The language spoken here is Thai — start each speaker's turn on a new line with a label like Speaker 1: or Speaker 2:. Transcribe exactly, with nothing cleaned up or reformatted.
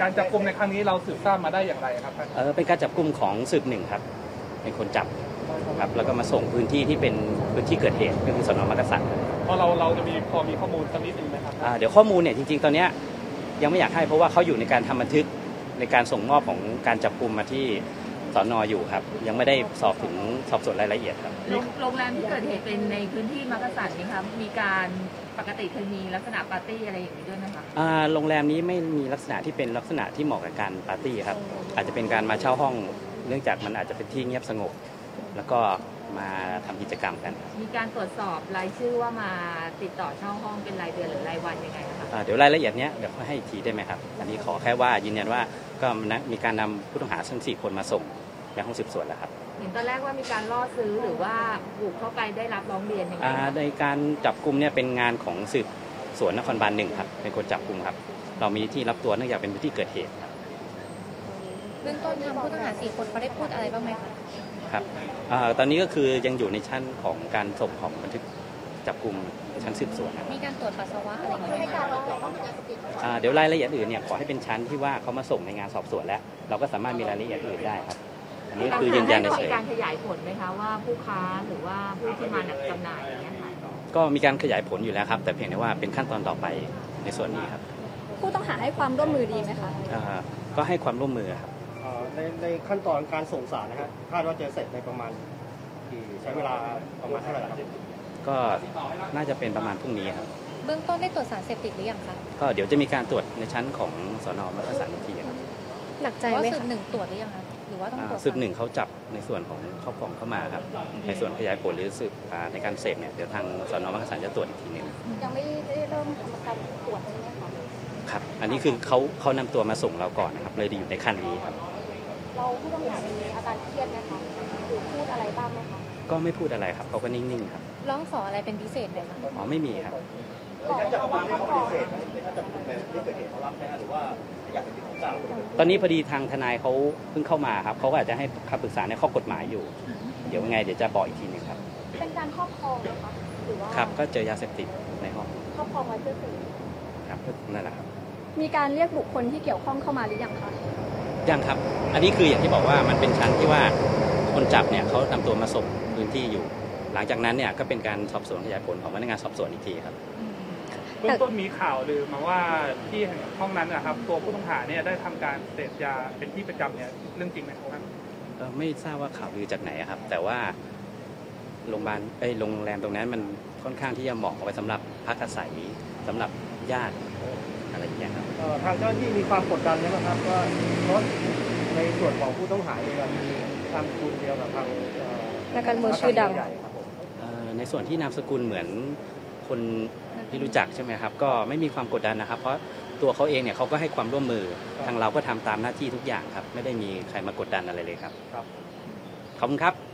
Speaker 1: การจับกุมในครั้งนี้เราสืบทราบมาได้อย่างไรครับท่าน
Speaker 2: เออเป็นการจับกุมของสืบหนึ่งครับเป็นคนจับครับแล้วก็มาส่งพื้นที่ที่เป็นพื้นที่เกิดเหตุก็คือสน.มักกะสัน
Speaker 1: เพราะเราเราจะมีพอมีข้อมูลสักนิดนึงไหมครับ
Speaker 2: เดี๋ยวข้อมูลเนี่ยจริงๆตอนนี้ยังไม่อยากให้เพราะว่าเขาอยู่ในการทำบันทึกในการส่งมอบของการจับกุมมาที่สน.อยู่ครับยังไม่ได้สอบถึงสอบสวนรายละเอียดครับ
Speaker 3: โรงแรมที่เกิดเหตุเป็นในพื้นที่มักกะสันไหมครับมีการปกติเคยมีลักษณะปาร์ตี้อะไรอย่างนี้ด้วยไหมคะ
Speaker 2: โรงแรมนี้ไม่มีลักษณะที่เป็นลักษณะที่เหมาะกับการปาร์ตี้ครับอาจจะเป็นการมาเช่าห้องเนื่องจากมันอาจจะเป็นที่เงียบสงบแล้วก็มาทำกิจกรรมกัน
Speaker 3: มีการตรวจสอบรายชื่อว่ามาติดต่อเช่าห้องเป็นรายเดือนหรือรายวันยังไงคะ
Speaker 2: เดี๋ยวรายละเอียดเนี้ยเดี๋ยวให้อีกทีได้ไหมครับอันนี้ขอแค่ว่ายืนยันว่าก็มีการนำผู้ต้องหาทั้งสี่คนมาส่งยังห้องสืบสวนแล้วครับ
Speaker 3: เห็นตอนแรกว่ามีการล่อซื้อหรือว่าบุกเข้าไปได้รับร้องเรียนยังไง
Speaker 2: ในการจับกุมเนี่ยเป็นงานของสืบสวนนครบาลหนึ่งครับเป็นคนจับกุมครับเรามีที่รับตัวเนื่องจากเป็นพื้นที่เกิดเหตุครับ
Speaker 4: เบื้องต้นทางผู้ต้องหาสี่คนเขาได้พูดอะไรบ้างไหมคะ
Speaker 2: ครับตอนนี้ก็คือยังอยู่ในชั้นของการส่งของบันทึกจับกุมชั้นสืบสวน
Speaker 4: มีการตรวจปัสสาวะอะไรอย่างเงี้
Speaker 2: ยเดี๋ยวรายละเอียดอื่นเนี่ยขอให้เป็นชั้นที่ว่าเขามาส่งในงานสอบสวนแล้วเราก็สามารถมีรายละเอียดอื่นได้ครับอันนี้คือยืนยันเฉย
Speaker 3: ๆการขยายผลไหมคะว่าผู้ค้าหรือว่าผู้ที่มาจำหน่ายอย่างเงี้ยค่ะ
Speaker 2: ก็มีการขยายผลอยู่แล้วครับแต่เพียงแต่ว่าเป็นขั้นตอนต่อไปในส่วนนี้ครับ
Speaker 4: ผู้ต้องหาให้ความร่วมมือดีไหมคะ
Speaker 2: ก็ให้ความร่วมมือครับ
Speaker 5: ในในขั้นตอนการส่งสารนะฮะคาดว่าจะเสร็จในประมาณกี่ใช้เวลาประมาณเท่าไหร่ครับ
Speaker 2: ก็น่าจะเป็นประมาณพรุ่งนี้ครับ
Speaker 4: เบื้องต้นได้ตรวจสารเสพติดหรือยังคะ
Speaker 2: ก็เดี๋ยวจะมีการตรวจในชั้นของสน.มักกะสันอีกทีครับ
Speaker 4: หนักใจไหมคะสืบหนึ่งตรวจหรือยังคะหรือว่าต้องตรวจ
Speaker 2: สืบหนึ่งเขาจับในส่วนของครอบครองเข้ามาครับในส่วนขยายผลหรือสืบในการเสพเนี่ยเดี๋ยวทางสน.มักกะสันจะตรวจอีกทีนึง
Speaker 4: ยังไม่ได้เริ่มทำการตรวจใช่ไหมคะ
Speaker 2: ครับอันนี้คือเขาเขานำตัวมาส่งเราก่อนนะครับเลยอยู่ในขั้นนี้ครับ
Speaker 4: เราผู้ต้องหามีอาการเครียดไหมคะหรือพูดอะไรบ้างไหมคะ
Speaker 2: ก็ไม่พูดอะไรครับเขาก็นิ่งๆครับ
Speaker 4: ร้องขออะไรเป็นพิเศษไหมคะ
Speaker 2: อ๋อไม่มีครับตอนนี้พอดีทางทนายเขาเพิ่งเข้ามาครับเขาก็อาจจะให้คำปรึกษาในข้อกฎหมายอยู่เดี๋ยวไงเดี๋ยวจะบอกอีกทีนึงครับ
Speaker 4: เป็นการครอบครองนะคะหรือว่า
Speaker 2: ครับก็เจอยาเสพติดในห้อง
Speaker 4: ครอบครองไว้เพื่อสื่อ
Speaker 2: ครับนั่นแหละครับ
Speaker 4: มีการเรียกบุคคลที่เกี่ยวข้องเข้ามาหรือยังคะ
Speaker 2: ยังครับอันนี้คืออย่างที่บอกว่ามันเป็นชั้นที่ว่าคนจับเนี่ยเขานำตัวมาส่งพื้นที่อยู่หลังจากนั้นเนี่ยก็เป็นการสอบสวนขยายผลของพนักงานสอบสวนอีกทีครับ
Speaker 1: เบื้องต้นมีข่าวลือมาว่าที่ห้องนั้นนะครับตัวผู้ต้องหาเนี่ยได้ทำการเสพยาเป็นที่ประจำเนี่ยเรื่องจริงไหมครับ
Speaker 2: ไม่ทราบว่าข่าวลือจากไหนครับแต่ว่าโรงพยาบาลไอ้โรงแรมตรงนั้นมันค่อนข้างที่จะเหมาะเอาไว้สำหรับพักอาศัยสำหรับญาติอะไรอย่างเงี้ยครับ
Speaker 5: ทางเจ้าหน้าที่มีความกดดันไหมครับว่าเพราะในส่วนของผู้ต้องหาเองมีนามสกุลเดียวกับทาง
Speaker 4: นักการเมืองชื่อดัง
Speaker 2: ในส่วนที่นามสกุลเหมือนคนที่รู้จักใช่ไหมครับก็ไม่มีความกดดันนะครับเพราะตัวเขาเองเนี่ยเขาก็ให้ความร่วมมือทางเราก็ทำตามหน้าที่ทุกอย่างครับไม่ได้มีใครมากดดันอะไรเลยครับขอบคุณครับ